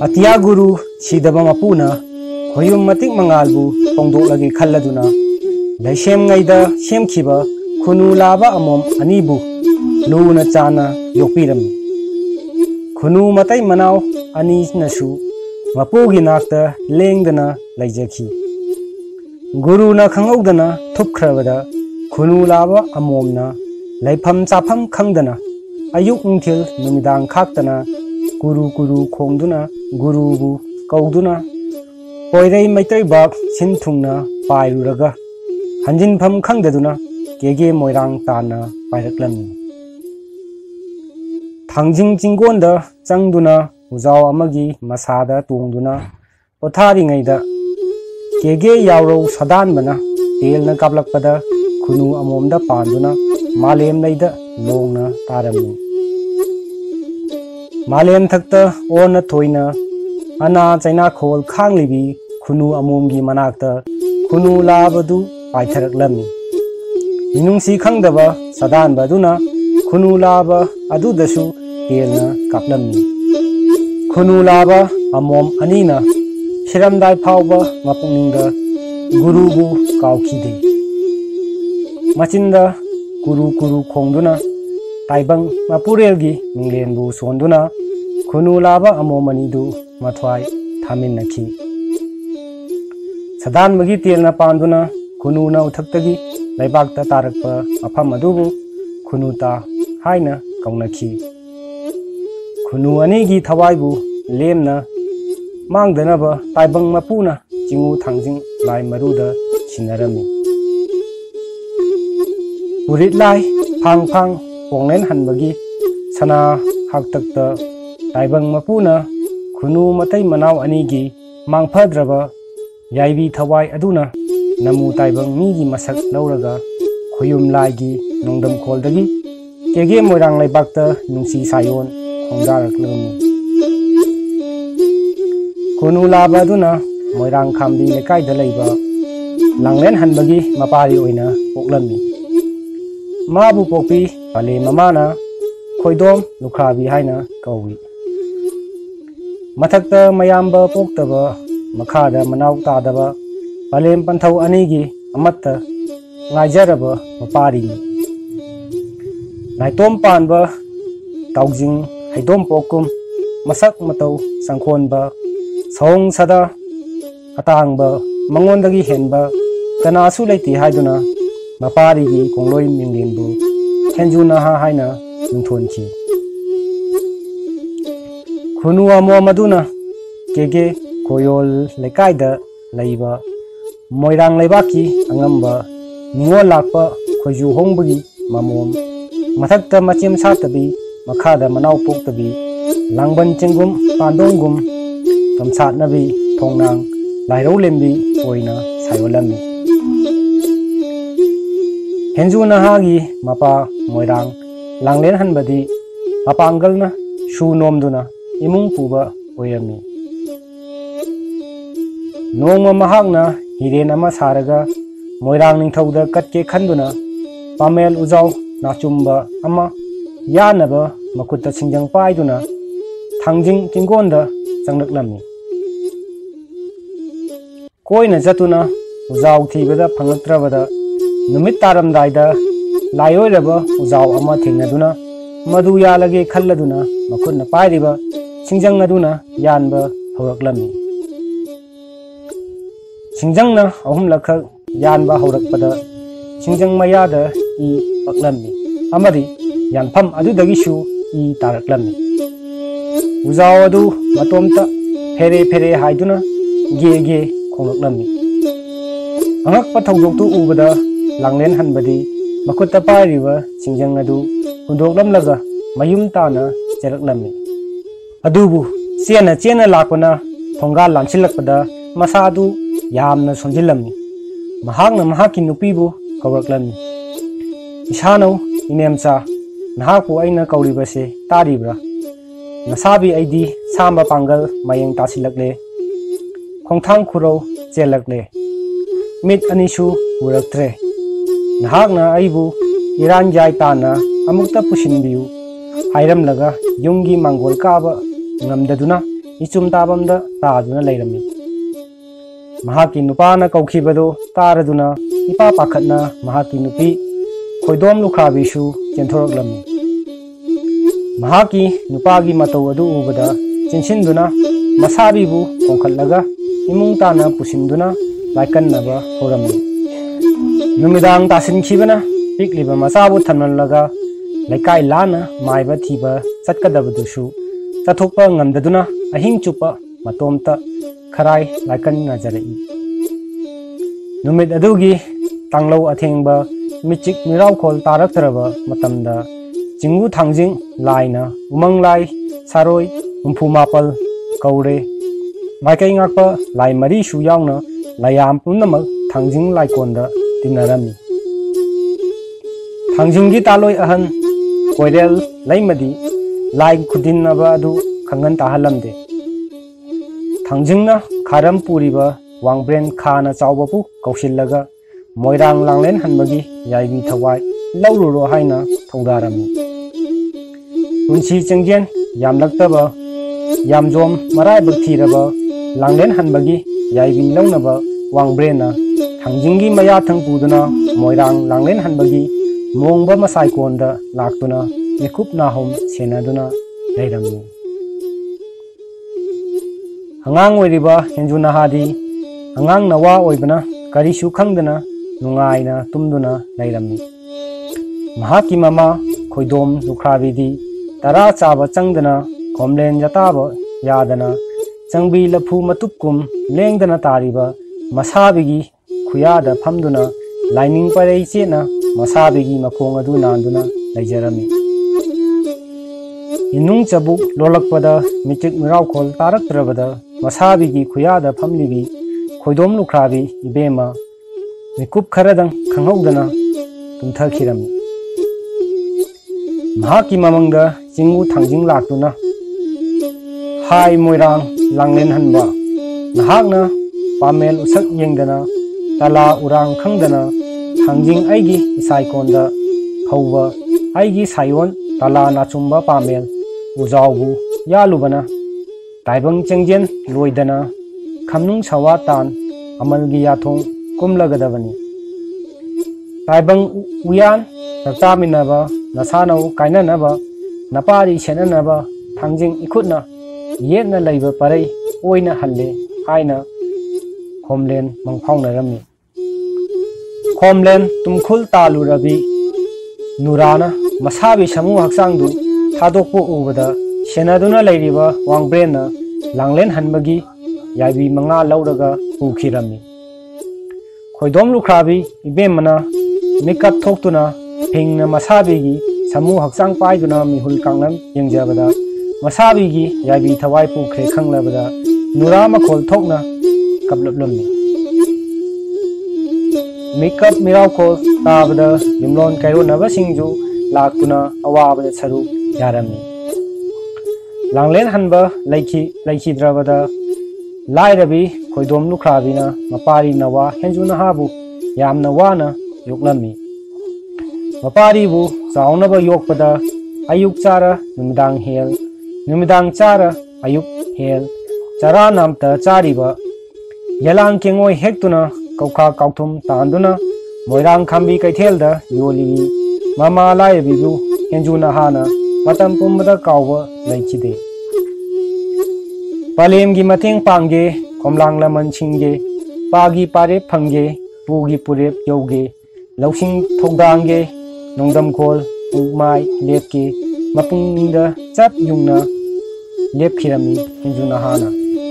अतिया गुरु सिदब मपुना खोयुम मतिक मंगालबु पोंदोलगे खल्लदुना लैसेम ngैदा सेमखिबा खुनु लाबा अमोम अनीबु लूना चाना योपिरमी खुनु मतै मनाव अनि नसु मपुगी नाक्ता लेंगदना लैजखी गुरुना खंगौदना थुपख्रबदा खुनु लाबा अमोमना लैफम चाफम खंगदना अयुक नुंथिल नुमिदांग खाक्तना कुरु कुरु खोंदुना गुरुबु कौदुना पोइरै मैतै बाग सिनथुंगना पाइरुरगा हंजिनफम खंगदुना केगे मोइरांग ताना पाइरक्लमी थांजिंग चिंगोंदा चंगदुना उजाव अमगी मसादा तोंगदुना पोथारिङैदा केगे यावरौ सदानबना तेलना कापलकपदा खुनु अमोमदा पांदुना मालेम नैदा लोंगना तारमनी मालेम थक्ता ओना थोइना अना चाइना खोल खांगलिबी खुनु अमोमगी मनाक्ता खुनु लाबदु पाइथरक्लमी मिनुंसी खंगदबा सदानबदुना खुनु लाबा अदुदसु तेलना कापलमी खुनु लाबा अमोम अनीना शिरमदाय फावबा मपुंगदा गुरुबु काउखिदे मचिंदा कुरु कुरु खोंदुना ताइबंग मपुरेलगी मिंगलेनबु सोंदुना खुनु लाबा अमोमनीदु मथवाई थामिनखी सदानबगी तेलना पांदुना खुनुना उथक्तगी लैबाक्ता तारकपा मफम अदुबु खुनुता हाइना कौनखी खुनु अनीगी थवाइबु लेमना मांगदनबा ताइबंग मपुना चिंगु थांजिंग लाइ मरुदा सिनरमी पुरित लाई फांग फांग पोंगलेन हनबगी सना हाक्तक्ता ताइबंग मपुना खुनु मतै मनाव अनीगी मांगफद्रबा याइबी थवाई अदुना नमु ताइबंग मीगी मसक लौरगा खुयुम लाइगी नोंदम खोलदगी केगे मोइरांग लैबाक्ता नुंसी सायोन खोंदारक्लमी खुनु लाबादुना मोइरांग खामबी लेकाइदा लैबा लांगलेन हनबगी मपारी ओइना पोक्लमी माबु पोपी पाले ममाना खोइदोम लुखाबी हाइना कौवी मथक्ता मयाम्बा पोक्तबा मखादा मनाव तादबा पालेम पंथौ अनीगी अमत्ता ngaijaraba maparini नाइतोम पानबा ताउजिंग हैदोम पोकुम मसक मतौ संखोनबा सौंग सदा अतांगबा मंगोंदगी हेनबा कनासु लैति हाइदुना मपारीगी कोंगलोई मिंगलेनबु हेंजुना हाइना नुंथोनखी खुनु अमो मदुना केगे कोयोल लेकाइदा लैबा मोइरांग लैबाकी अंगंबा निंगो लाकपा खोजु होंबगी ममोम मथक्ता मचिम सातबी मखादा मनाव पोक्तबी लांगबन चिंगुम पांडोंगुम कमसातनबी थोंनांग लाइरौ लेंबी ओइना सायोलमी हेंजु नहागी मपा मोइरांग लांगलेन हनबदी मपांगलना शु नोमदुना इमुंग पुबा ओइरमी नोंगमा महागना हिरेन अमा सारगा मोइरांग निंथौदा कटके खंदुना पामेल उजाव नाचुम्बा अमा यानबा मकुत्ता सिंजंग पाइदुना थांजिंग चिंगोंदा चंगलक्लमी कोइना जतुना उजाव थीबदा फंगलक्त्रबदा नुमित तारमदाइदा लायोरबा उजाव अमा थेंगनदुना मधु यालगे खल्लदुना मकुत्ना पाइरिबा सिंजंग अदुना यानबा हौरक्लमी सिंजंगना अहुम लखक यानबा हौरक्पदा सिंजंग मयादा ई पक्लमी अमरी यानफम अदुदगिसु ई तारक्लमी उजाव अदु मतोमता फेरे फेरे हाइदुना गे गे खोंगलक्लमी अंगक्पा थौदोक्तु उबदा लांगलेन हनबदी मकुत्ता पाइरिबा सिंजंग अदु हुंदोक्लमलगा मयुम ताना चेरक्लमी अदुबु चेना चेना लापना थोंगा लांचिलक्पदा मसादु यामना सोंजिलमी महागना महाकी नुपीबु कौरक्लमी इसानौ इनेमचा नहाकु अइना कौरिबसे तारिब्रा नसाबी अइदी साम्बा पांगल मयेंग तासिलक्ले खोंथांग खुरौ चेलक्ले मित अनिसु उरक्त्रे नहाकना अइबु इरान जाय ताना अमुक्ता पुसिनबियु हाइरमलगा युंगी मांगोल काबा ngamdaduna इचुम ताबमदा तादुना लेरमी महाकी नुपाना कौखिबदो तारदुना इपा पाखतना महाकी नुपी खोइदोम लुखाबीसु चेंथोरकलमी महाकी नुपागी मतौ अदु उबदा चिंसिंदुना मसाबीबु कोंखलगा इमुंग ताना पुसिंदुना लाइकन्नबा होरमी नुमिदांग तासिनखिबना पिकलिबा मसाबु थनलगा लेकाई लाना माइबा थीबा चटकदबदुसु चथोकपा ngamdaduna ahing chupa matomta kharai laikan najarei numit adugi tanglo athengba michik mirau khol taraktaraba matamda jingu thangjing laina umang lai saroi umpu mapal kaure maikai ngakpa lai mari su yaungna layam punamak thangjing laikonda tinarami thangjinggi taloi ahan koirel laimadi lai khudinaba adu khangan tahalamde thangjingna kharam puriba wangbren khana chawbapu kausillaga moirang langlen hanbagi yaibi thawai laururo haina thaudarami punsi chenggen yamlaktaba yamjom marai bakthiraba langlen hanbagi yaibi launaba wangbrena thangjinggi maya thangpuduna moirang langlen hanbagi mongba masai konda laktuna mikup nahom senaduna leirami hangang oiriba henjuna hadi hangang nawa oibana karisu khangdana nungaina tumduna leirami mahaki mama khoidom lukhravidi tara chaba changdana komlen jataba yadana changbi laphu matupkum lengdana tariba masabigi khuyada phamduna lining parei chena masabigi makhong adu nanduna leijarami inung chabuk lolakpada mitik mirau khol taraktrabada masabigi khuyada phamlibi khoidom lukhrabi ibema mikup kharadang khanghaudana tumthakhirami mahaki mamangda jingu thangjing laktuna hai moirang langlen hanba nahakna pamel usak yengdana tala urang khangdana thangjing aigi isaikonda hauba aigi sayon tala nachumba pamel ujawbu yalubana taibang chengjen loidana khamnung sawatan amalgi yathong kumlagadabani taibang uyan raktaminaba nasanau kainanaba napari senanaba thangjing ikhutna yetna leiba parei oina halle haina khomlen mangphaunarami khomlen tumkhul talu rabi nurana masabi samu haksangdu thadokpo ubada senaduna leiriba wangbrena langlen hanbagi yaibi manga lauraga ukhirami khoidom lukhrabi ibemana mikap thoktuna phingna masabigi samu haksang paiduna mihul kangnam yengjabada masabigi yaibi thawai pukhre khanglabada nurama khol thokna kaplaplamni mikap mirau khol tabada yumlon kairona singju laktuna awabada saru yarami langlen hanba laiki drabada lairabi khoidom lukhrabina mapari nawa henjuna habu yamna wana yoklami mapari bu chaunaba yokpada ayuk chara numidang chara ayuk hel chara namta chariba yalang kengoi hektuna kaukha kauthum tanduna moirang khambi kaithelda yoli mama laibi bu henjuna hana matam pumbada kawwa laichide palemgi mateng pangge komlang laman chingge pagi pare phangge pugi purep yoge lausing thogdangge nongdam khol umai lepke mapungda chap yungna lepkhirami henjuna hana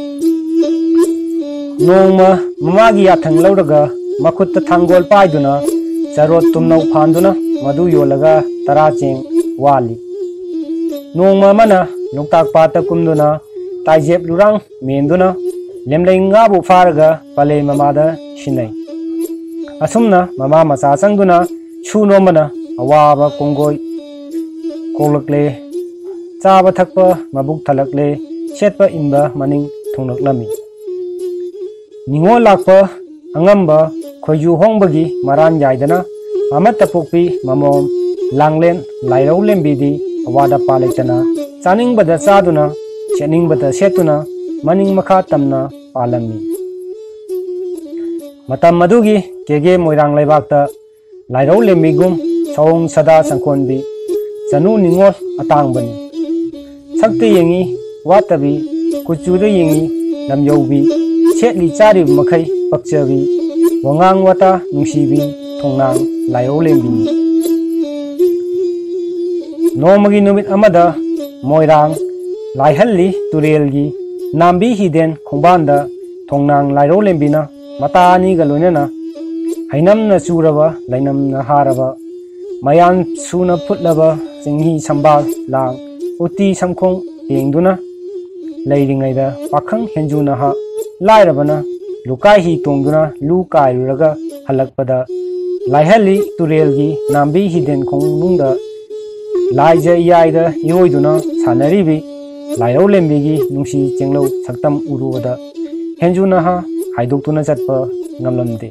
nongma mamagi athang lauraga makhutta thangol paiduna charot tumnau phanduna madu yolaga tara cheng wali nongma mana loktak pata kumduna taijep lurang menduna lemlei ngabu faraga pale mamada shinai asumna mama macha changduna chuno mana awaba kongoi kolakle chaba thakpa mabuk thalakle setpa inba maning thonglaklami ningo lakpa angamba khoiju hongbagi maran yaidana amata pokpi mamom langlen lairau lembidi awada palaitana chaning bada chaduna chening bada setuna मनिंग मखा तमना पालमी मतम मदुगी केगे मोइरांग लेबाकता लाइरौ लेमिगुम सौंग सदा संकोनबी चनु निंगोल अतांगबनी सक्ते येंगी वातबी कुचुदे येंगी लमयौबी सेटली चारि मखै पक्चबी वंगांग वाता नुसीबी थोंनांग लाइरौ लेमबी नोमगी नुमित अमदा मोइरांग लाइहल्ली तुरेलगी नाम्बी हिदेन खोंबानदा थोंनांग लाइरौ लेमबीना मतानी गलोनेना हैनमना चूरबा लैनमना हारबा मयान सुना फुटलबा चिंगी संबाग लांग उती समखों तेंगदुना लैरिंगैदा पाखंग हेंजुना हा लाइरबना लुकाई ही तोंगदुना लू कायरुरगा हलकपदा लाइहल्ली तुरेलगी नाम्बी हिदेन खोंनुंगदा लाइजा याइदा इरोइदुना सानरिबी लाइरौ लेमबीगी नुंसी चेंगलौ सक्तम उरुबदा हेंजुना हा हाइदोक्तुना चटपा ngamlamde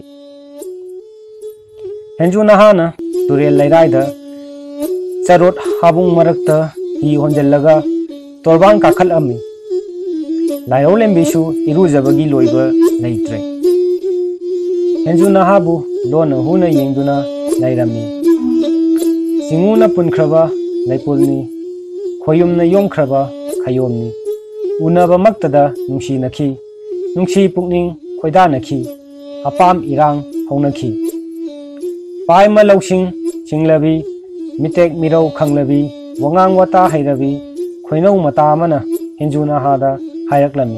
henju nahana turel lairaida charot habung marakta hi honjallaga torbang kakhal ami lairo lembisu irujabagi loiba leitre henju nahabu lona huna yengduna lairami singuna punkraba laipulni khoyumna yomkraba khayomni unaba maktada nungsi nakhi nungsi pukning khoida nakhi apam irang honakhi paima lawsing chinglabi mitek mirau khanglabi wangang wata hairabi khoinau mata mana hinjuna hada hairaklami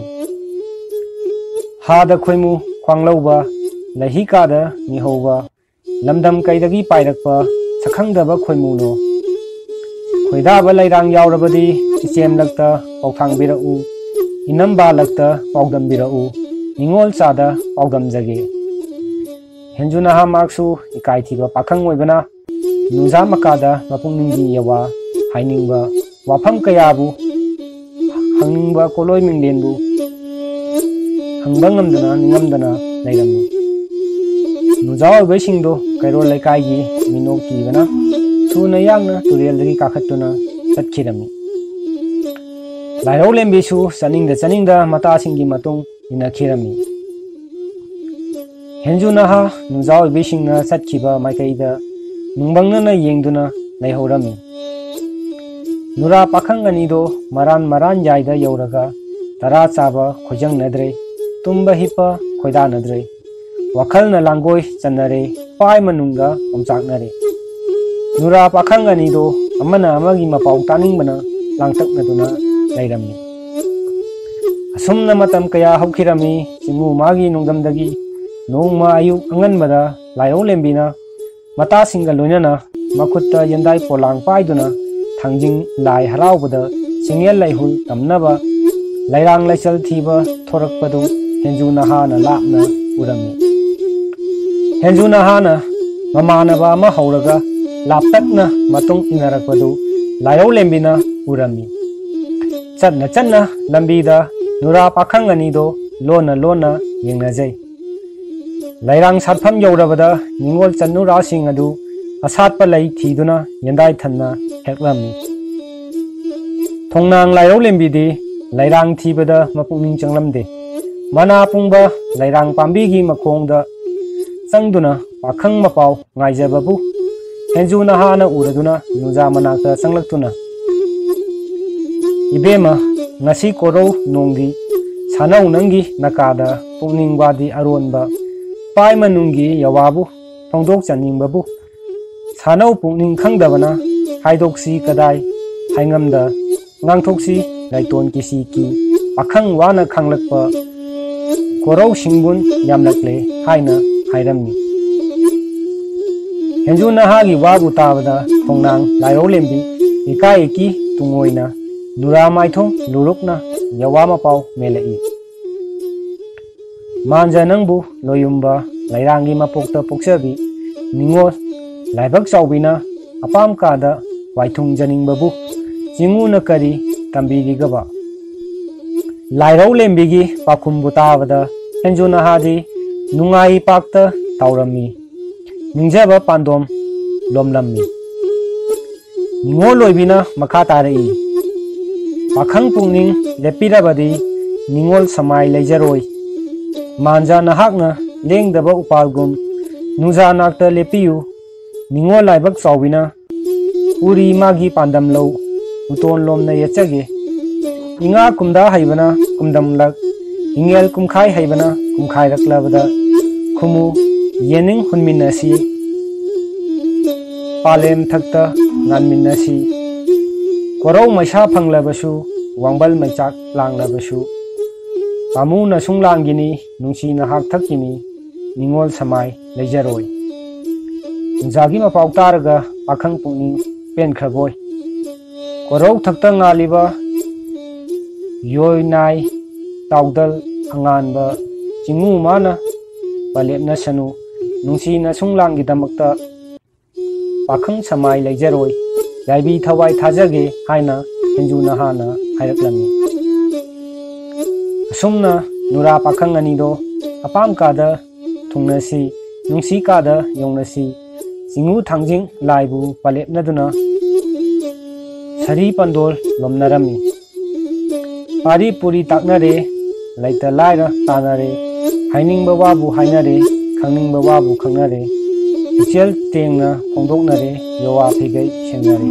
hada khoimu khwanglauba lahika da nihoba lamdam kaidagi pairakpa sakhangdaba khoimuno khoidaba lairang yaurabadi isem lakta pauthang inamba lakta paudam ningol sada paudam jage henjuna ha maksu ikai thiba pakhang oibana nuja makada mapungningi yawa hainingba wafam kayabu hangba koloi minglenbu hangbangam ningamdana lairami nuja oibai singdo kairo laikai gi minok kibana thuna yangna turel dagi kakhatuna chatkirami lairo lembisu chaningda mata singi matung inakhirami henjuna ha nuja oibai singna chatkiba maikaida nungbangna yengduna laihorami nura pakhang anido maran yaida yauraga tara chaba khojang nadre tumba hipa khoida nadre wakhal na langoi chanare pai manunga omchaknare nura pakhang anido amana amagi mapau taningbana langtaknaduna lairami asumna matam kaya haukhirami chimu magi nungdamdagi nongma ayu anganbada lairo lembina mata singa loinana makutta yandai polang paiduna thangjing lai haraubada singel laihul tamnaba lairang laisal thiba thorakpadu henjuna hana lapna urami henjuna hana mamanaba ma hauraga laptakna matung inarakpadu lairo lembina urami chatna lambida nura pakhang anido lona yengnajai lairang satpham yaurabada ningol channu rasing adu asatpa lai thiduna yandai thanna heklami thongnang lairo lembidi lairang thibada mapungning changlamde mana pungba lairang pambi gi makhongda changduna pakhang mapau ngaijababu henjuna hana uraduna nuja manakta changlaktuna ibema ngasi korau nongdi sanau nangi nakada pungning wadi aronba pai manungi yawabu phongdok chaningbabu sanau pungning khangdabana haidoksi kadai haingamda ngangthoksi laiton kisi ki pakhang wana khanglakpa korau singbun yamlakle haina hairamni henjuna hagi wabu tabada thongnang lairo lembi ikai ki tungoina nura maithong lurukna yawama pau melai manja nangbu loyumba lairangi mapokta poksabi ningol laibak chaubina apam kada waithung janingbabu chinguna kari tambirigaba lairau lembigi pakhumbu tabada henjuna hadi nungai pakta taurami ningjaba pandom lomlammi ningol loibina makha tarai pakhang pungning lepirabadi निंगोल समाय लेजरोय मांजा नहाकना लेंगदब उपालगुम नुजा नाक्ता लेपियु निंगोल लाइबक चाविना उरी मागी पांदम लो उतोन लोमना यचगे इंगा कुमदा हैबना कुमदम luck इंगेल कुमखाई हैबना कुमखाई रखलबदा खुमु येनिंग हुनमिनसी Palem थक्ता गानमिनसी कोरौ मैसा फंगलबसु वांबल मैचाक लांगलबसु पामु नसुंग लांगिनी नुंसी नहाक थकिनी निंगोल समाय लेजरोय जागी मपाउ तारगा पाखंग पुनिंग पेनखरबोय कोरौ थक्ता गालिबा योय नाय ताउदल अंगानबा चिंगु माना पलेपना सनु नुंसी नसुंग लांगिदमक्ता पाखंग समाय लेजरोय याइबी थवाई थाजगे हाइना हिंजू नहाना हायरक्लमी असुमना नुरा पाखंग अनिदो अपाम कादा थुंगनसी नुंसी कादा योंगनसी चिंगु थांजिंग लाइबु पलेपनदुना सरी पंदोल लोमनरमी पारी पुरी ताकनरे लैता लाइरा तानरे हाइनिंग बाबू हाइनरे खंगनिंग बाबू खंगनरे इचेल तेंगना फोंदोकनरे योवा फिगै सेंगनरे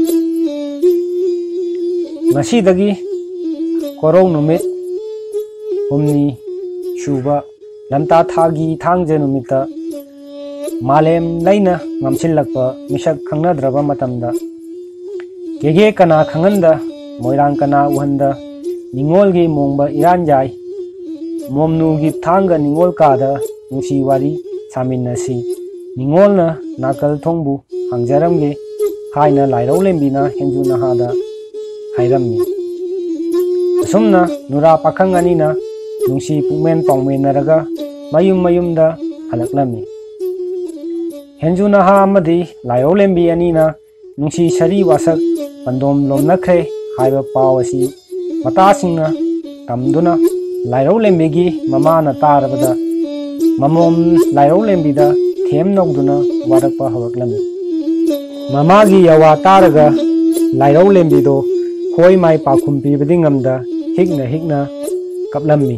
ngasi korong numit humni shuba lamta thagi thangje numita malem laina ngamsilakpa misak khangnadraba matamda gege kana khanganda moirang kana uhanda ningol gi mongba iranjai momnu gi thanga ningol kada nungsi wari saminasi ningol na nakal thongbu hangjaram ge haina lairau lembina henjuna hada हायरमी असुमना नुरा पाखंग अनिना नुंसी पुमेन पाउमेनरगा मयुम मयुमदा हलकलमी हेंजू नहा अमदी लायौ लेंबी अनिना नुंसी सरी वासक पंदोम लोमनखरे हाइबा पाव असि मतासिंगना तमदुना लायौ लेंबीगी ममाना तारबदा ममोम लायौ लेंबीदा them नौदुना वारकपा हवकलमी ममागी यवा तारगा लायौ लेंबीदो खोई माई पाखुम पीबदिंगमदा हिगना कपलम्मी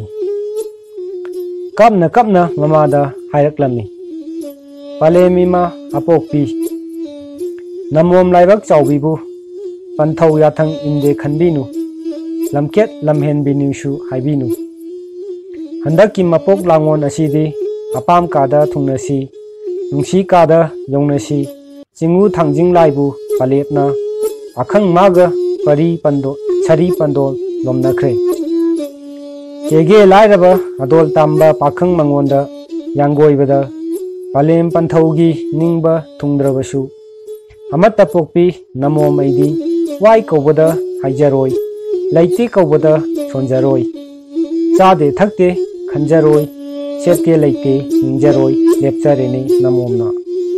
कपना ममादा हायरक्लम्मी पलेमीमा अपोक्पी नमोम लाइबक चाउबीबु पंथौ याथंग इंदे खनबीनु लमकेट लमहेनबीनुसु हाइबीनु हंदकी मपोक लांगोन असीदी अपाम कादा थुंगनसी नुंसी कादा यौनसी चिंगु थांजिंग लाइबु पलेपना अखंग मागा परी पंदो छरी पंदोल लोमनखरे केगे लाइरबा अदोल तांबा पाखंग मंगोंदा यांगोइबदा पलेम पंथौगी निंगबा थुंद्रबसु अमत्ता पोक्पी नमो मैदी वाई कौबदा हाइजरोय लैते कौबदा सोंजरोय चादे थकते खंजरोय सेते लैते निंजरोय लेपचरेने नमोमना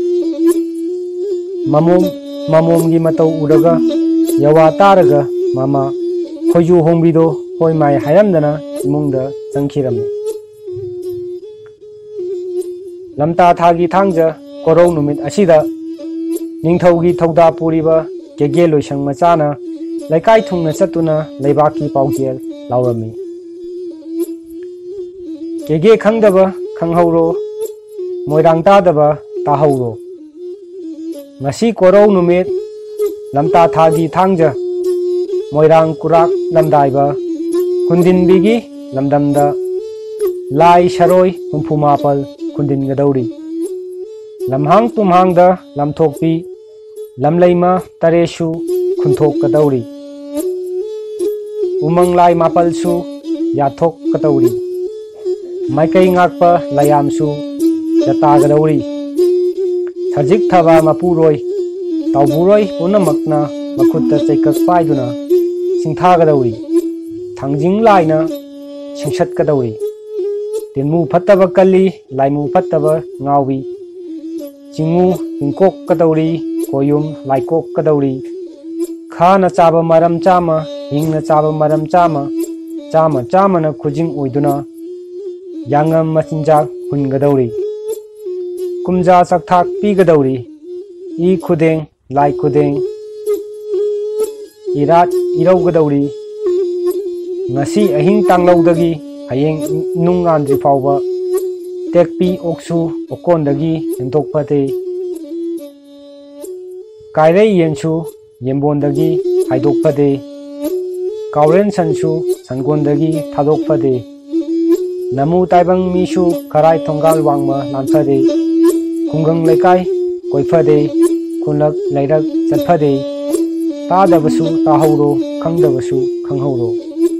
ममोमगी मतौ उरगा यवा तारगा मामा खोजु होंबिदो होय माय हायरमदना इमुंगदा चंखिरमी लमता थागी थांगजा कोरौ नुमित असिदा निंगथौगी थौदा पुरीबा केगे लोइसंग मचाना लैकाई थुंगना चतुना लैबाकी पाउजेल लाउरमी केगे खंगदबा खंगहौरो मोइरांग तादबा ताहौरो ngasi कोरौ नुमित लमता थागी थांगजा मोइरांग कुराक लमदाइबा कुंदिन बिगी लमदमदा लाई शरोय हुंफुमापल कुंदिन गदौरी लमहांग तुमहांगदा लमथोकपी लमलैमा तरेसु खुंथोक गदौरी उमंग लाई मापलसु याथोक गदौरी माइकई ngakpa layamsu jata गदौरी थजिक थबा मपुरोय ताउबुरोय पुनमकना मखुत्ता चैकक पाइदुना सिंथागदौरी थांजिंग लाइना सिंसतगदौरी तिनमु फत्तब कल्ली लाइमु फत्तब ngawi चिंगु हिंकोकदौरी कोयुम लाइकोकदौरी खाना चाबा मरम चामा हिंगना चाबा मरम चामा चामा चामना खुजिंग ओइदुना यांगम मचिंजाक हुनगदौरी कुमजा सक्थाक पीगदौरी ई खुदेंग लाई खुदेंग इरात इरौगदौरी ngasi ahing tanglawdagi hayeng nung ngandri fawba tekpi oksu okondagi hentokpate kairei yensu yembondagi haidokpade kauren sansu sangondagi thadokpade namu taibang misu karai thongal wangma lanphade khungang lekai koifade khunlak lairak chatphade tadabasu tahawro khangdabasu khanghauro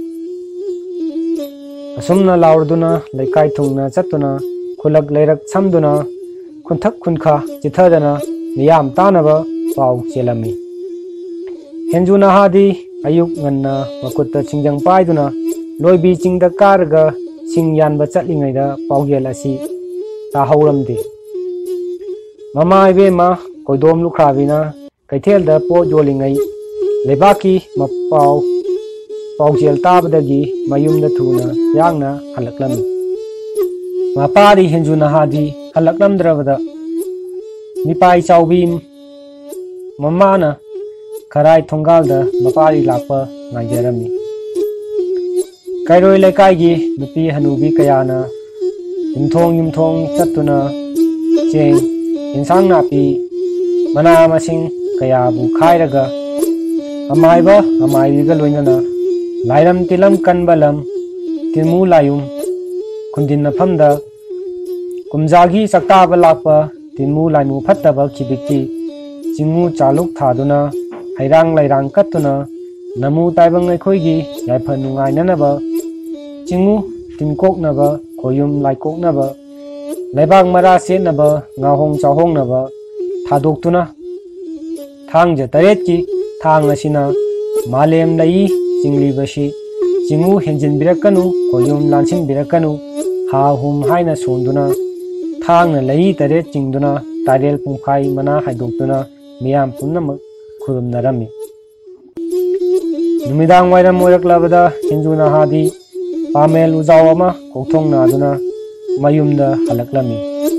asumna laurduna lekai thungna chatuna khulak lairak samduna khunthak khunkha chithadana miyam tanaba pau chelami henju nahadi ayuk nganna makutta chingjang paiduna loibi chingda karga sing yanba chatlingaida paugel asi tahawramde mama ibema koidom lukravina kaithelda po jolingai lebaki mapau paujel tabadagi mayumda thuna yangna halaklami mapari henju nahadi halaklamdrabada nipai chawbim mamana karai thongalda mapari lakpa ngaijarami kairoi lekai nupi hanubi kayana yumthong chatuna cheng insang napi mana masing kaya bu khairaga amaibiga loinana lairam tilam kanbalam tilmu layum kundin nafamda kumjagi saktaba lakpa tilmu laimu phattaba khibiki chingu chaluk thaduna hairang lairang katuna namu taibang aikhoigi yaifa nungainanaba chingu tinkoknaba khoyum laikoknaba laibak mara senaba ngahong chahongnaba thadoktuna thangja taretki thang asina malem lai chinglibasi chingu henjin birakanu khoyum lansin birakanu ha hum haina sonduna thangna lai taret chingduna tarel pungkhai mana haidoktuna miyam punnamak khurumnarami numidang wairam oiraklabada henju nahadi pamel ujaw ama kokthong naduna mayumda halaklami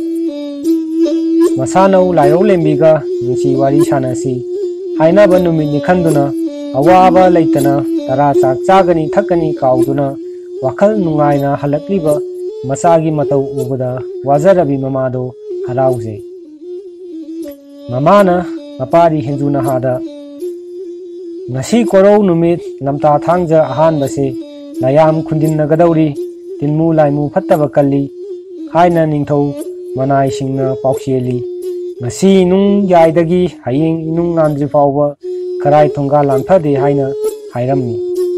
masanau lairo lembiga nungsi wari sanasi hainaba numidni khanduna awaba leitana tara chak chagani thakani kauduna wakhal nungaina halakliba masagi matau ubada wazarabi mamado harauje mamana mapari henju nahada ngasi korau numit lamta thangja ahanbase layam khundinnagadawri tinmu laimu phattaba kalli haina ningthau manai singna paukseli ngasi nung yaidagi hayeng inung ngandri fawba karai thonga lanthade haina hairamni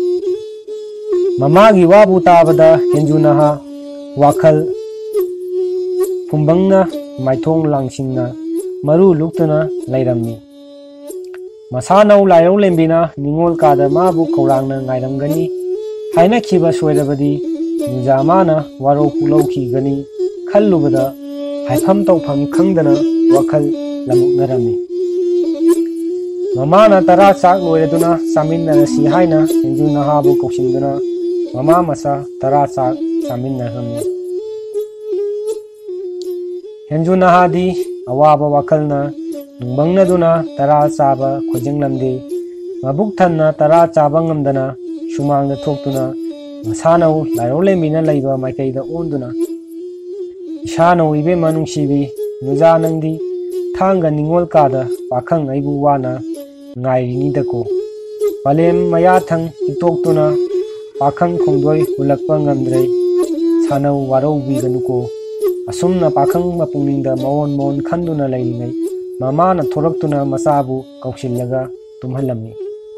mamagi wabu tabada henju naha wakhal fumbangna maithong langsingna maru luktuna lairamni masanau lairo lembina ningol kada mabu khorangna ngairamgani haina khiba soirabadi nujamana waro pulauki gani khallubada haifam tawfam khangdana wakhal lamuknarami mamana tara chak loiraduna saminnarasi haina henju nahabu koksinduna mama masa tara chak saminnahamni henju nahadi awaba wakhalna nungbangnaduna tara chaba khojinglamde mabuk thanna tara chaba ngamdana shumangda thoktuna masanau lairo lembina leiba maikaida onduna isano ibe manungsibi nuja nangdi thanga ningol kada pakhang aibu wana ngairi dako palem maya thang itoktuna pakhang khongdoi hulakpa ngamdrei sanau warau biganuko asumna pakhang mapungninda mon khanduna leiringai mamana thoraktuna masabu kauksillaga tumhallamni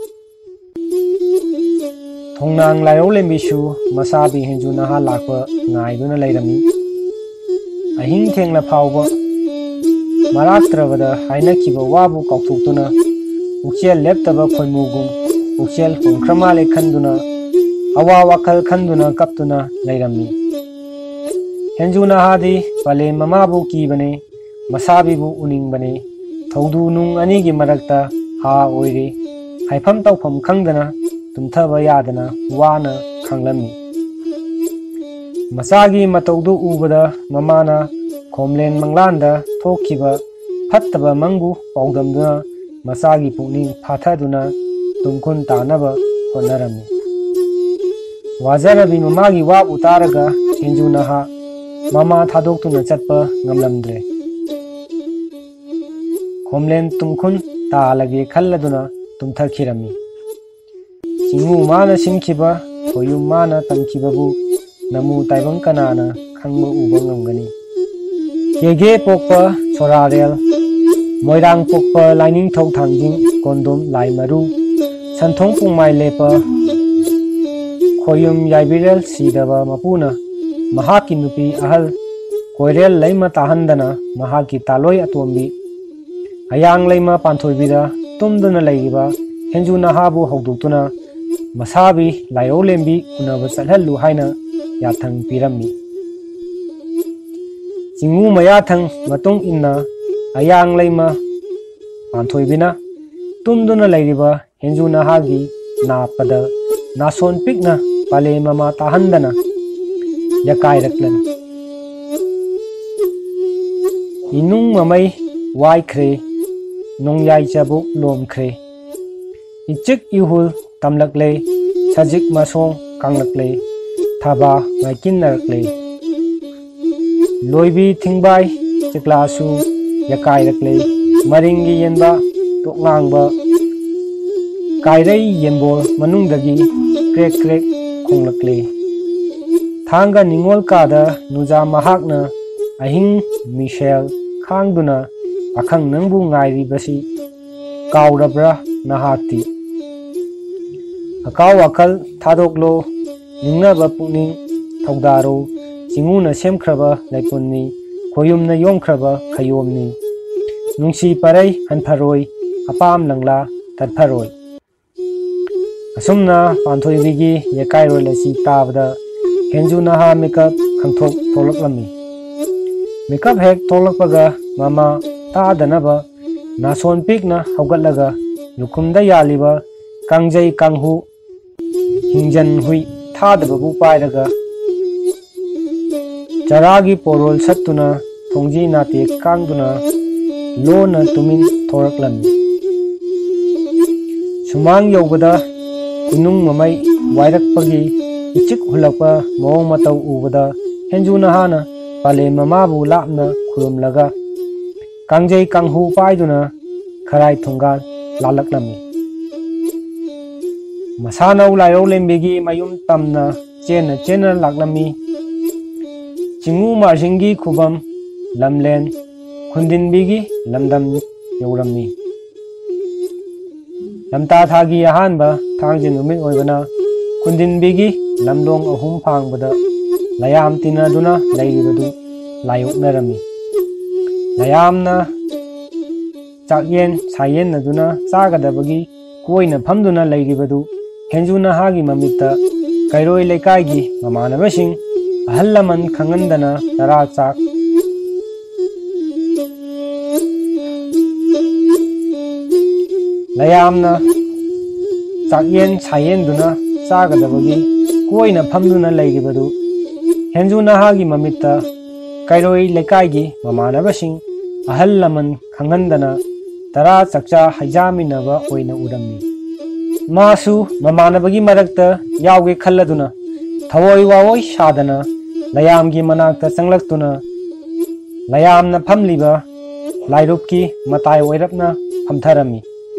thongnang lairo lembisu masabi henju naha lakpa ngaiduna leirami ahing thengla phawba maraktrabada haina khiba wabu kauthokduna uchiel leptaba khoimugum uchiel hongkramale khanduna awa wakhal khanduna kaptuna leirami henju nahadi pale mamabu kibane masabibu uningbane thaudu nung anigi marakta ha oire haifam tawfam khangdana tumthaba yadana wana khanglami masagi mataudu ubada mamana khomlen manglanda thokhiba phattaba mangu paudamduna masagi pukning phathaduna tumkhun tanaba honarami वाजरबी ममागी वा उतारगा हेंजू नहा mama थादोक्तुना चटपा ngamlamdre खोमलेन तुमखुन तालगे खल्लदुना तुमथखिरमी चिंगू माना सिंखिबा खोयुम माना तमखिबबु नमु ताइबंग कनाना खंगबा उबा ngamgani केगे पोकपा सोरारेल मोइरांग पोकपा लाइनिंग थौ थांजिंग कोंदोम लाइमरु संथोंग पुंगमाइ लेपा खोयुम याइबिरेल सीदबा मपुना महाकी नुपी अहल कोइरेल लैमा ताहंदना महाकी तालोय अतोंबी अयांग लैमा पांथोइबिदा तुमदुना लैगिबा हेंजू नहाबु हौदुक्तुना मसाबी लायो लेंबी उनबा चलहल्लु हाइना याथंग पिरम्मी चिंगू मयाथंग मतुंग इन्ना अयांग लैमा पांथोइबिना तुमदुना लैगिबा हेंजू नहागी नापदा नासोन पिकना पाले ममा ताहंदना यकाइरक्लन इनुंग ममई वाइख्रे नोंयाई चबुक लोमख्रे इचिक इहुल तमलकले सजिक मसोंग कांगलकले थाबा माइकिनरकले लोइबी थिंगबाई चिक्लासु यकाइरकले मरिंगी येनबा तोंगांगबा काइरई येनबोल मनुंगदगी क्रेक क्रेक खोंगलकले थांगा निंगोल कादा नुजा महाकना अहिंग मिशेल खांगदुना अखंग नंगबु ngairibasi काउरब्रा नहाती अकाउ अकल थादोकलो निंगनबा पुनिंग थौदारो चिंगुना सेमख्रबा लैपुन्नी खोयुमना योमख्रबा खयोमनी नुंसी परई हनफरोय अपाम लंगला तत्फरोय असुमना पांथोइबिगी यकाइरोय लसी ताबदा हेंजू नहा मेकअप खंथोक थोलकलमी मेकअप हेक थोलकपगा ममा तादनबा नासोन पिकना हौगलगा लुकुमदा यालिबा कांगजई कांगहु हिंजन हुई थादबबु पाइरगा चरागी पोरोल सत्तुना थोंजी नाते कांगदुना लोना तुमिन थोरकलमी सुमांग यौबदा कुनुंग ममई वाइरकपगी इचिक हुलकपा मोंग मतौ उबदा हेंजू नहाना पाले ममाबु लापना खुरुमलगा कांगजई कांगहु पाइदुना खराई थोंगाल लालकलमी मसानौ लायो लेंबेगी मयुम तमना चेना चेना लाकलमी चिंगू मार्जिंगी खुबम लमलेन खुंदिनबीगी लमदम यौरमी लमता थागी अहानबा थांजे नुमित ओइबना खुंदिनबीगी लमदोंग अहुम फांगबदा लयाम तिनादुना लैरिबदु लायोकनरमी लयामना चाकयेन सायेनदुना चागदबगी कोइना फमदुना लैरिबदु हेंजू नहागी ममित्ता कैरोय लेकाइगी ममानबसिंग अहल लमन खंगंदना तरा चाक लयामना चाकयेन सायेनदुना चागदबगी कोइना फमदुना लैरिबदु हेंजू नहागी ममित्ता कैरोय लेकाइगी ममानबसिंग अहल लमन खंगंदना तरा चक्चा हैजामिनबा ओइना उरम्मी मासु ममानबगी मरक्ता यावगे खल्लदुना थवोय वावोय सादना लयामगी मनाक्ता चंगलक्तुना लयामना फमलिबा लाइरुपकी मताय ओइरपना फमथरमी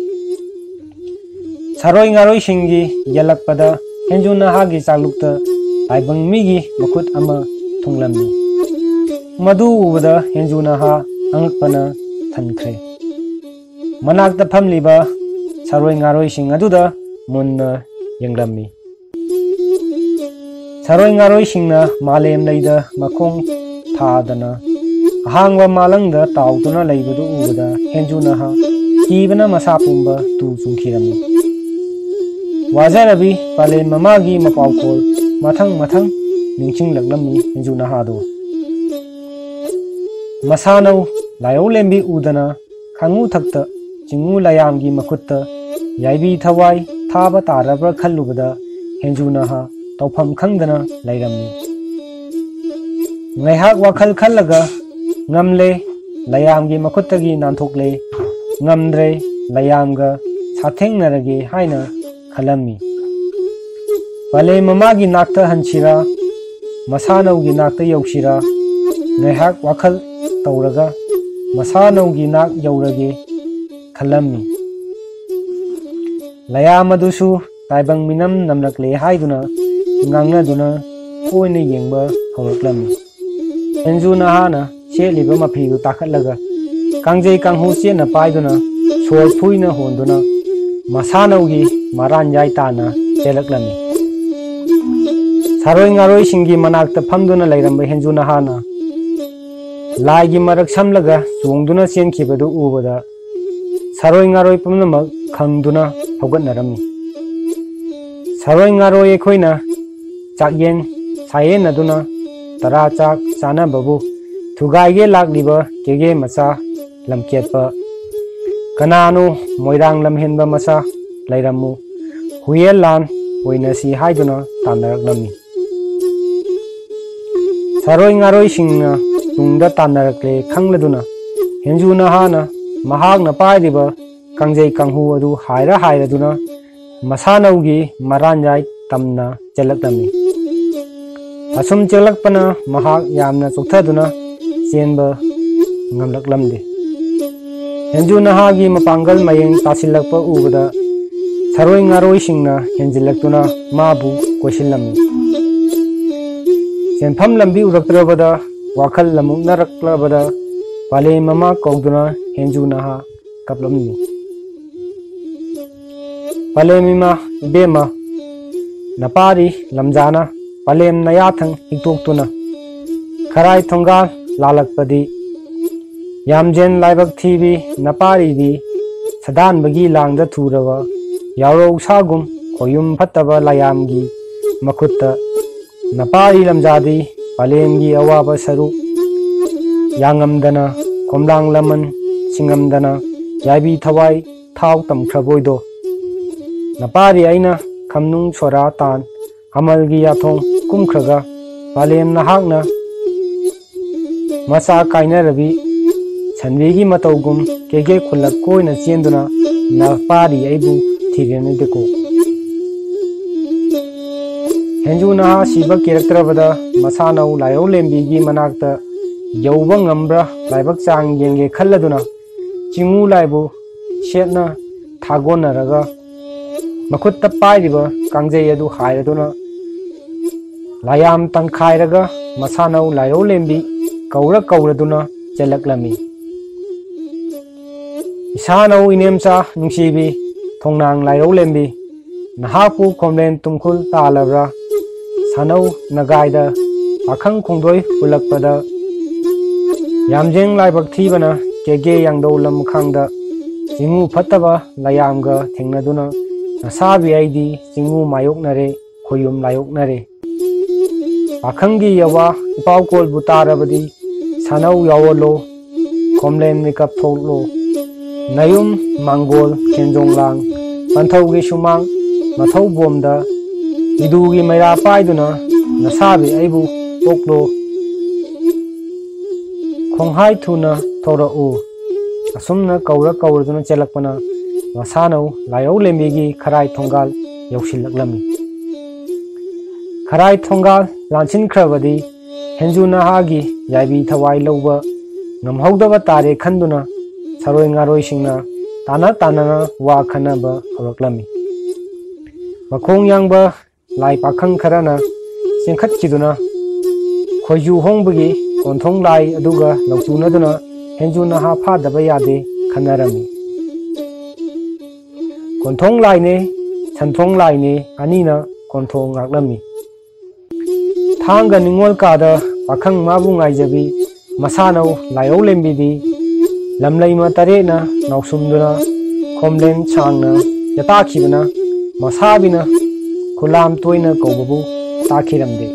सरोय ngaroy सिंगी यलकपदा हेंजू नहागी चालुक्ता ताइबंग मिगी मखुत अमा थुंगलमी मधु उबदा हेंजू नहा अंगपना थनख्रे मनाक्ता फमलिबा सरोय ngaroy सिंग अदुदा मुन्ना यंगलमी सरोय ngaroy सिंगना मालेम लैदा मखोंग थादना अहांगवा मालंगदा ताउतुना लैबदु उबदा हेंजू नहा कीबना मसा पुंबा तु चुंखिरमी वाजरबी पाले ममागी मपाउकोल मथंग मथंग निंचिंग लगलमी हेंजू नहादो मसानौ लायो लेंबी उदना खंगु थक्ता चिंगु लयामगी मकुत्ता याइबी थवाई थाबा तारब्रा खल्लुबदा हेंजू नहा तौफम खंगदना लैरम्मी ngaihak wakhal khallaga ngamle layamgi makuttagi nanthokle ngamdre layamga sathengnarage haina khalammi Pale mamagi nakta hanchira masanaugi nakta yaushira ngaihak wakhal tauraga masanaugi nak yaurage khalami layam adusu taibang minam namlakle haiduna ngangna duna koine yengba hawraklami henju nahana cheliba mafigu takhatlaga kangjei kanghu chena paiduna sor phuina honduna masanaugi maran jai tana chelaklami saroi ngaroi singi manakta phamduna lairamba henju nahana laigi marak samlaga chungduna chenkhibadu ubada saroi ngaroi pumnamak khangduna haugatnarami saroi ngaroi ekhoina chakyen sayen aduna tara chak chana babu thugaige lakliba kege macha lamketpa kananu moirang lamhenba macha lairamu huyel lan oinasi haiduna tanaraknami saroi ngaroi singna tungda tanarakle khangladuna henju nahana mahakna pairiba kangjei kanghu adu haira hairaduna masanaugi maranjai tamna chelaknami asum chelakpana mahak yamna chokthaduna chenba ngamlaklamde henju nahagi mapangal mayeng tasilakpa ubada saroi ngaroi singna henjilaktuna mabu kosilami senpham lambi uraktrabada wakhal lamuk naraklabada pale mama kogduna henju naha kaplamni pale mima bema napari lamjana palem nayathang hiktoktuna kharai thongal lalakpadi yamjen laibak thibi napari di sadan bagi langda thuraba yauro sagum koyum phattaba layamgi makhutta napari lamjadi palemgi awaba saru yangamdana komlang laman singamdana yabi thawai thau tamkhraboido napari aina khamnung chora tan hamalgi yathong kumkhraga palem nahakna masa kaina rabi sanwegi matawgum kege khulak koina chenduna napari aibu thirenideko henju naha siba kiraktrabada masanau layo lembigi manakta yauba ngambra laibak chang yenge khalladuna chingu laibu shetna thagonaraga makhutta pairiba kangjei adu hairaduna layam tangkhairaga masanau layo lembi kauraduna chelaklami isanau inemcha nungsibi thongnang layo lembi nahapu komlen tumkhul talabra sanau nagaida akhang khongdoi ulakpada yamjeng laibak thibana kege yangdo lam khangda jingu phattaba layamga thengnaduna nasabi aidi jingu mayoknare khoyum layoknare akhangi yawa ipawkol butarabadi sanau yawolo komlen makeup thoklo nayum mangol kenjonglang panthaugi sumang mathau bomda idugi maira paiduna nasabi aibu oklo khonghai thuna thorau asumna kauraduna chelakpana masanau layau lembigi kharai thongal yausilaklami kharai thongal lanchin khrabadi henju nahagi yaibi thawai lauba ngamhaudaba tare khanduna saroi ngaroi singna tana wa khanaba hawraklami makhong yangba lai pakhang kharana sengkhat kiduna khoju hongbagi konthong lai aduga lautuna henju naha phadaba yade khanarami konthong lai ne santhong lai ne anina konthong ngaklami thanga ningol kada pakhang mabu ngaijabi masanau layo lembidi lamlaima tarena nausumduna khomlen changna yatakhibana masabina khulam toina kaubabu takhiramde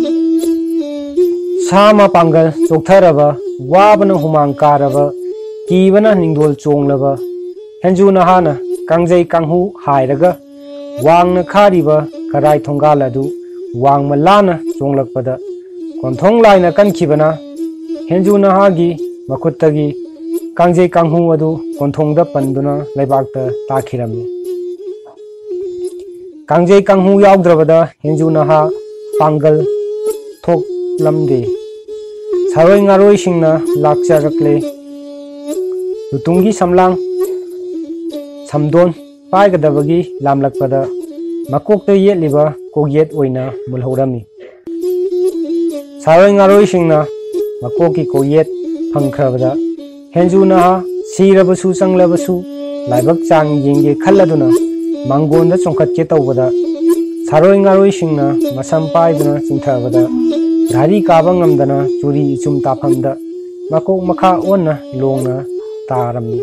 sama pangal choktharaba wabana humang karaba kibana ningdol chonglaba henju nahana kangjei kanghu hairaga wangna khariba karai thongaladu wangma lana chonglakpada konthong laina kankhibana henju nahagi makuttagi kangjei kanghu adu konthongda panduna laibakta takhirami कांजे कांहू याउद्रबदा हिंजू नहा पांगल थोक लमदे सारोई ngaroy singna lakcharakle lutungi samlang samdon paigadabagi lamlakpada makokta yetliba kogyet oina mulhorami सारोई ngaroy singna makoki koyet phangkhrabada henju na sirabasu changlabasu laibak chang yenge khalladuna mangonda chongkhatke tawbada सारोई ngaroy singna masam paiduna chingthabada dhari kaba ngamdana churi chum taphamda makok makha onna longna tarami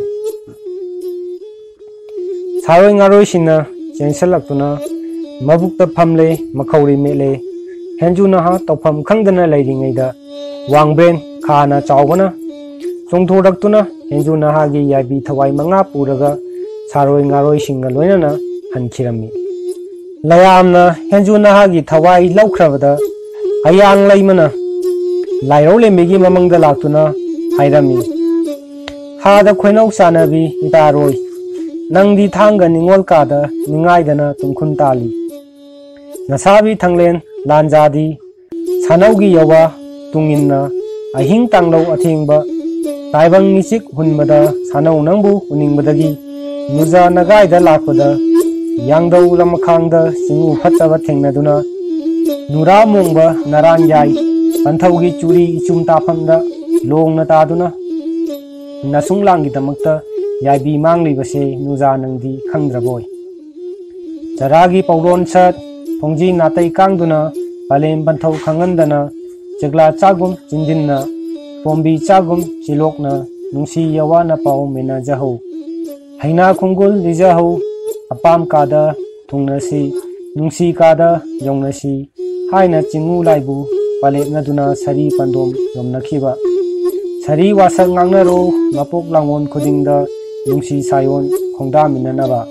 सारोई ngaroy singna chensalakuna mabukta phamle makhauri mele henju na ha tawpham khangdana leiringaida wangben khana chawbana chongthodaktuna henju na ha gi yabi thawai manga puraga सारोई ngaroy singa loinana hankhirami layamna henju na ha gi thawai laukrabada ayang laimana lairo lemigi mamangda laktuna hairami ha da khoinau sanabi itaroi nangdi thanga ningol kada ningaidana tumkhun tali nasabi thanglen lanjadi sanaugi yawa tunginna ahing tanglo athengba taibang nisik hunmada sanau nangbu uningbadagi nuja nagaida lakpada yangdau lamakhangda singu phattaba thengnaduna nura mongba naran yai panthaugi churi ichum taphamda longna taduna nasunglangi damakta yaibi manglibase nuja nangdi khangdraboi jaragi pauron sat phongji natai kangduna palem panthau khangandana jagla chagum chindinna pombi chagum chilokna nungsi yawana pau mena jaho haina khungul dijaho apam kada thungnasi nungsi kada yongnasi haina chingu laibu palepnaduna sari pandom yomnakhiba sari wasak ngangnaro mapok langon khudingda nungsi sayon khongda minanaba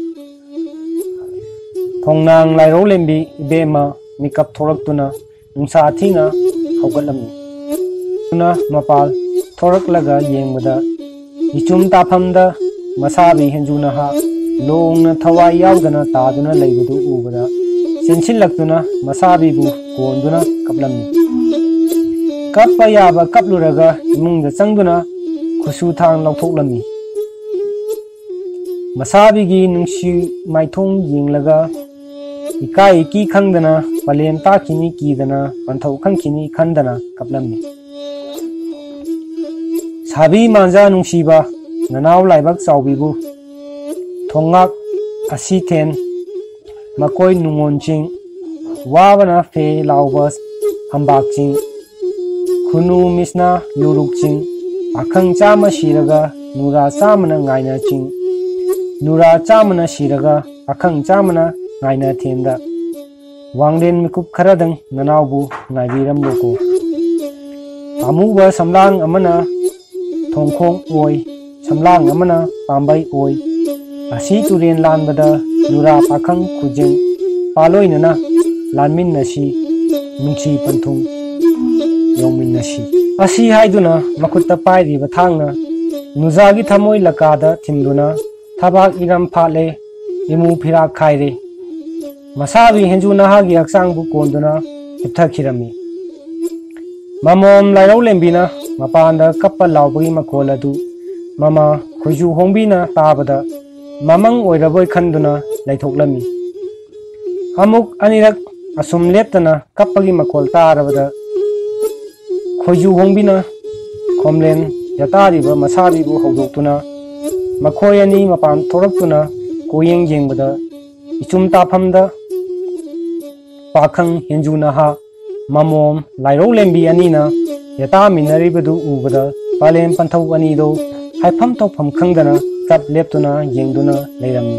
thongnang lairo lembi ibema mikap thoraktuna nungsa thinga haugatlami tuna mapal thoraklaga yengbada ichum taphamda masabi henjuna ha longna thawai yaudana taduna leibadu ubada sensillaktuna masabi bu konduna kaplami kappa yaba kapluraga imungda changduna khusu thang lauthoklami masabi gi nungsi maithong yenglaga ikai ki khangdana palem ta khini kidana panthau khangkhini khandana kaplami sabi manja nungsiba nanaw laibak chawbibu thongak asithen makoi nungonching wabana fe laubas hambakching khunu misna lurukching akhang chama shiraga nura chamana ngaina ching nura chamana shiraga akhang chamana ngaina thenda wangden mikup kharadang nanawbu ngaibiram loko amuba samlang amana thongkhong oi samlang amana pambai oi asi turen lanbada nura pakhang khujeng paloinana lanmin nasi nungsi panthung yongmin nasi asi haiduna makutta pairi bathangna nuzagi thamoi lakada thimduna thabak iram phale imu phira khaire masabi henju nahagi aksang bu konduna hipthakhirami mamom lairau lembina mapanda kappa laubagi makoladu mama khoju hongbina tabada mamang oiraboi khanduna laithoklami amuk anirak asum leptana kappagi makol tarabada khoju hongbina khomlen yatariba masabi bu haudoktuna makhoyani mapan thoraktuna koyeng jengbada ichum taphamda pakhang henjuna ha mamom lairau lembi anina yata minaribadu ubada palem panthau ani do haifam tawpham khangdana kap leptuna yengduna leirami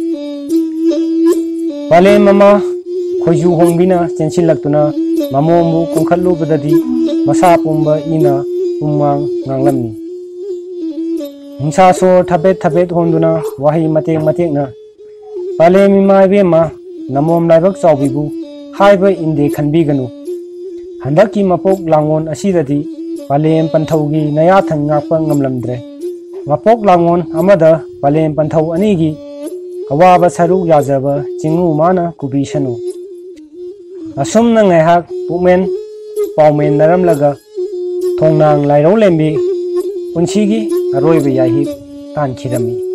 palem mama khoju hongbina chensillaktuna mamombu kongkhatlubadadi masa pumba ina umang nganglamni hingsa so thabet honduna wahi matek na palem ima bema namom laibak chawbibu haiba inde khanbiganu handaki mapok langon asidadi palem panthaugi nayathang ngakpa ngamlamdre mapok langon amada palem panthau anigi अवाब सरुक याजब चिंगू माना कुबीसनु असुमना ngayhak पुमेन पाउमेन नरमलगा थोंनांग लाइरौ लेंबी पुंसीगी अरोइब याहिब तानखिरमी।